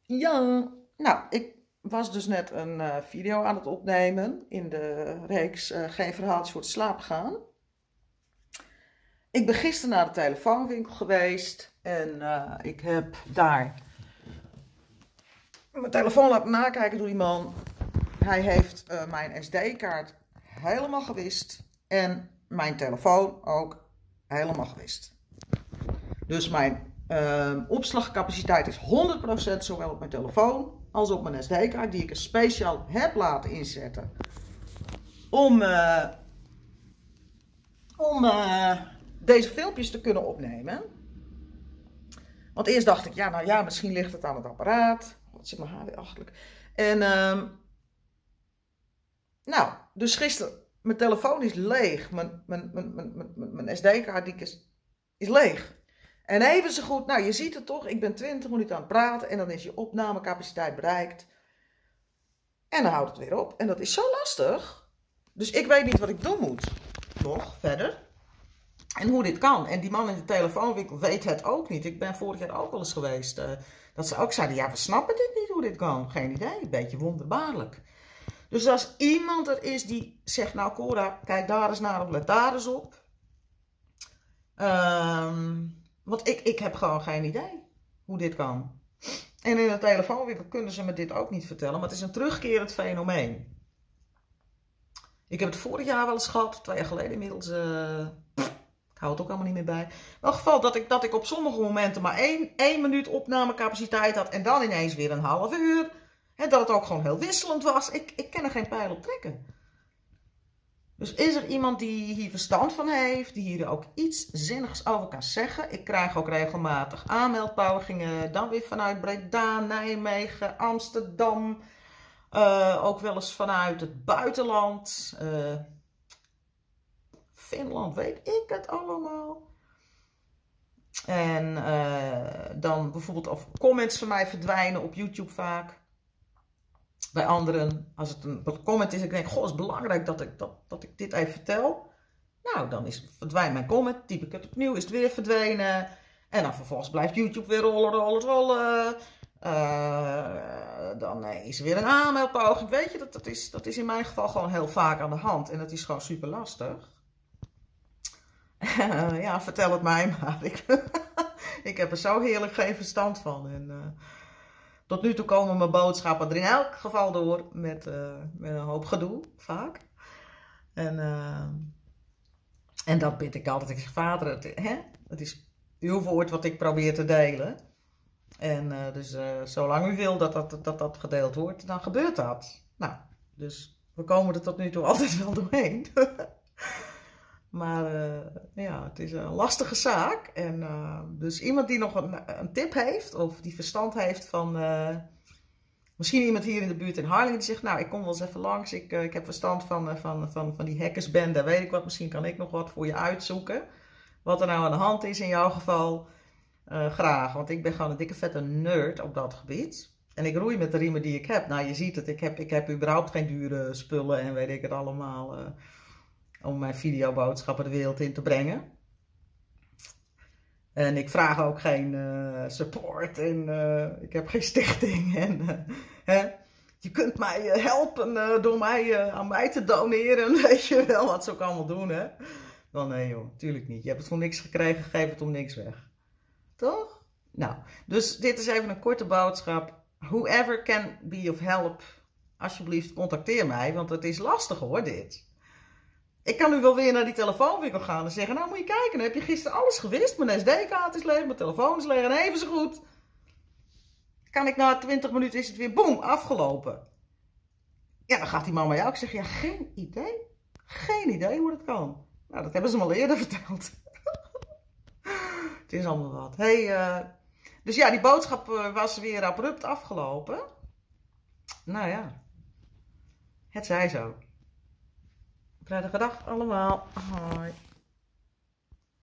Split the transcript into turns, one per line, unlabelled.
Ja, nou, ik was dus net een video aan het opnemen in de reeks Geen verhaaltjes voor het slapen gaan. Ik ben gisteren naar de telefoonwinkel geweest en ik heb daar mijn telefoon laten nakijken door die man. Hij heeft mijn SD-kaart helemaal gewist en mijn telefoon ook helemaal gewist. Dus mijn opslagcapaciteit is 100% zowel op mijn telefoon als op mijn SD-kaart, die ik er speciaal heb laten inzetten om deze filmpjes te kunnen opnemen. Want eerst dacht ik, ja, nou ja, misschien ligt het aan het apparaat. Wat zit mijn haar weer achterlijk. En nou, dus gisteren, mijn telefoon is leeg. Mijn SD-kaart is leeg. En even zo goed, nou je ziet het toch, ik ben 20 minuten aan het praten en dan is je opnamecapaciteit bereikt. En dan houdt het weer op. En dat is zo lastig. Dus ik weet niet wat ik doen moet. Nog verder. En hoe dit kan. En die man in de telefoonwinkel weet het ook niet. Ik ben vorig jaar ook wel eens geweest. Dat ze ook zeiden, ja, we snappen dit niet hoe dit kan. Geen idee, een beetje wonderbaarlijk. Dus als iemand er is die zegt, nou Cora, kijk daar eens naar of let daar eens op. Want ik heb gewoon geen idee hoe dit kan. En in de telefoonwinkel kunnen ze me dit ook niet vertellen. Maar het is een terugkerend fenomeen. Ik heb het vorig jaar wel eens gehad. 2 jaar geleden inmiddels. Ik hou het ook allemaal niet meer bij. In elk geval dat ik op sommige momenten maar 1 minuut opnamecapaciteit had. En dan ineens weer een half uur. En dat het ook gewoon heel wisselend was. Ik kan er geen pijl op trekken. Dus is er iemand die hier verstand van heeft, die hier ook iets zinnigs over kan zeggen? Ik krijg ook regelmatig aanmeldpogingen, dan weer vanuit Breda, Nijmegen, Amsterdam, ook wel eens vanuit het buitenland, Finland, weet ik het allemaal. En dan bijvoorbeeld of comments van mij verdwijnen op YouTube vaak. Bij anderen, als het een comment is, ik denk, goh, het is belangrijk dat ik dit even vertel. Nou, dan verdwijnt mijn comment, typ ik het opnieuw, is het weer verdwenen. En dan vervolgens blijft YouTube weer rollen. Dan is er weer een aanmeldpoging. Weet je, dat is in mijn geval gewoon heel vaak aan de hand. En dat is gewoon super lastig. Ja, vertel het mij maar. Ik heb er zo heerlijk geen verstand van. En tot nu toe komen mijn boodschappen er in elk geval door met een hoop gedoe, vaak. En dat bid ik altijd. Ik zeg, vader, het is uw woord wat ik probeer te delen. En dus zolang u wil dat gedeeld wordt, dan gebeurt dat. Nou, dus we komen er tot nu toe altijd wel doorheen. Maar ja, het is een lastige zaak. En dus iemand die nog een tip heeft, of die verstand heeft van... misschien iemand hier in de buurt in Harlingen die zegt... Nou, ik kom wel eens even langs. Ik heb verstand van die hackersbende. Weet ik wat, misschien kan ik nog wat voor je uitzoeken. Wat er nou aan de hand is in jouw geval. Graag, want ik ben gewoon een dikke vette nerd op dat gebied. En ik roei met de riemen die ik heb. Nou, je ziet het, ik heb überhaupt geen dure spullen en weet ik het allemaal... om mijn videoboodschappen de wereld in te brengen. En ik vraag ook geen support en ik heb geen stichting. En je kunt mij helpen door aan mij te doneren. Weet je wel wat ze ook allemaal doen, hè? Wel nee joh, tuurlijk niet. Je hebt het voor niks gekregen, geef het om niks weg. Toch? Nou, dus dit is even een korte boodschap. Whoever can be of help, alsjeblieft contacteer mij, want het is lastig hoor dit. Ik kan nu wel weer naar die telefoonwinkel gaan en zeggen, nou moet je kijken, dan heb je gisteren alles gewist. Mijn SD-kaart is leeg, mijn telefoon is leeg en even zo goed. Kan ik na 20 minuten is het weer boem, afgelopen. Ja, dan gaat die man bij jou ook zeggen, ja geen idee. Geen idee hoe dat kan. Nou, dat hebben ze me al eerder verteld. Het is allemaal wat. Dus ja, die boodschap was weer abrupt afgelopen. Nou ja, het zij zo. Prettige dag allemaal. Hoi.